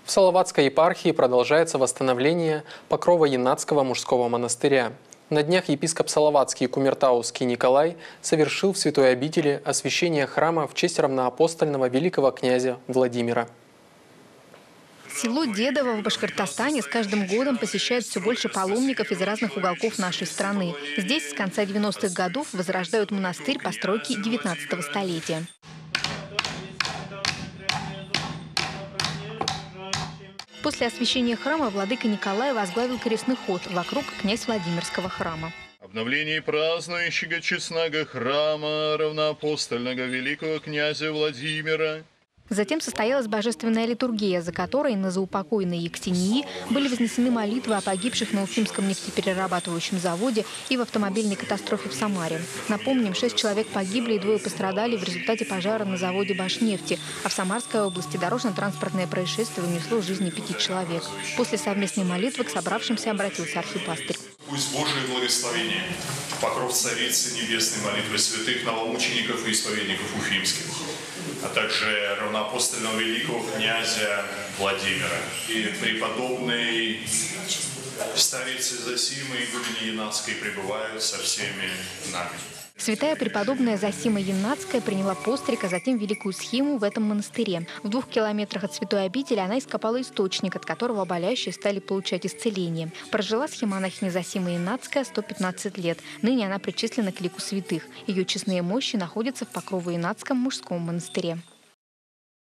В Салаватской епархии продолжается восстановление Покрово-Яннатского мужского монастыря. На днях епископ Салаватский и Кумертауский Николай совершил в святой обители освящение храма в честь равноапостольного великого князя Владимира. Село Дедово в Башкортостане с каждым годом посещает все больше паломников из разных уголков нашей страны. Здесь с конца 90-х годов возрождают монастырь постройки 19-го столетия. После освящения храма владыка Николай возглавил крестный ход вокруг князь Владимирского храма. Обновление празднующего честного храма равноапостольного великого князя Владимира. Затем состоялась божественная литургия, за которой на заупокойной Ектинии были вознесены молитвы о погибших на Уфимском нефтеперерабатывающем заводе и в автомобильной катастрофе в Самаре. Напомним, 6 человек погибли и 2 пострадали в результате пожара на заводе «Башнефти», а в Самарской области дорожно-транспортное происшествие унесло жизни 5 человек. После совместной молитвы к собравшимся обратился архипастырь. Пусть Божие благословение, покров Царицы Небесной, молитвы святых новомучеников и исповедников уфимских, а также равноапостольного великого князя Владимира и преподобной старицы Зосимы игуменьи Яннатской пребывают со всеми нами. Святая преподобная Зосима Яннатская приняла постриг, а затем великую схему в этом монастыре. В 2 километрах от святой обители она ископала источник, от которого болящие стали получать исцеление. Прожила схемонахиня Зосима Яннатская 115 лет. Ныне она причислена к лику святых. Ее честные мощи находятся в Покрово-Яннатском мужском монастыре.